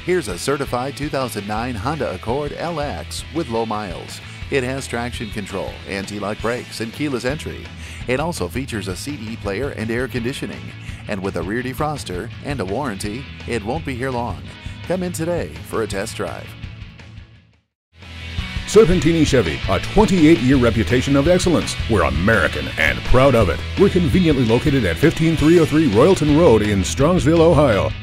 Here's a certified 2009 Honda Accord LX with low miles. It has traction control, anti-lock brakes, and keyless entry. It also features a CD player and air conditioning. And with a rear defroster and a warranty, it won't be here long. Come in today for a test drive. Serpentini Chevy, a 28-year reputation of excellence. We're American and proud of it. We're conveniently located at 15303 Royalton Road in Strongsville, Ohio.